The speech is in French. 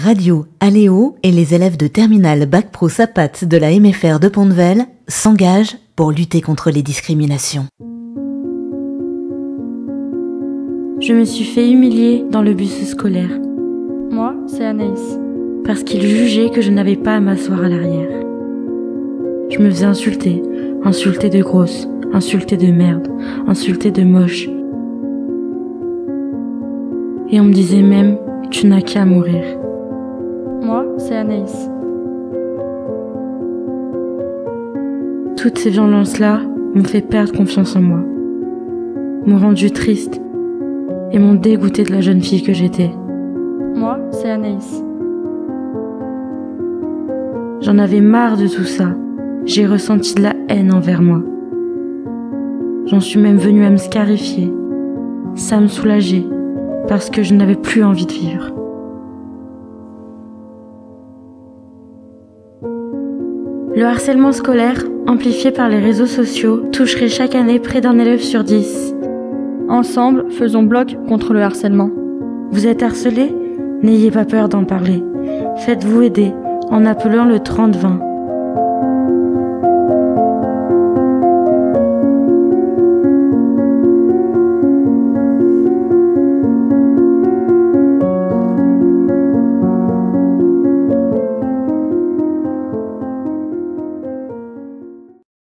Radio Aléo et les élèves de terminale Bac Pro Sapat de la MFR de Pont-de-Vel s'engagent pour lutter contre les discriminations. Je me suis fait humilier dans le bus scolaire. Moi, c'est Anaïs. Parce qu'il jugeait que je n'avais pas à m'asseoir à l'arrière. Je me faisais insulter de grosse, insulter de merde, insulter de moche. Et on me disait même, tu n'as qu'à mourir. Moi, c'est Anaïs. Toutes ces violences-là m'ont fait perdre confiance en moi, m'ont rendu triste et m'ont dégoûté de la jeune fille que j'étais. Moi, c'est Anaïs. J'en avais marre de tout ça. J'ai ressenti de la haine envers moi. J'en suis même venue à me scarifier. Ça me soulageait parce que je n'avais plus envie de vivre. Le harcèlement scolaire, amplifié par les réseaux sociaux, toucherait chaque année près d'un élève sur 10. Ensemble, faisons bloc contre le harcèlement. Vous êtes harcelé ? N'ayez pas peur d'en parler. Faites-vous aider en appelant le 30 20.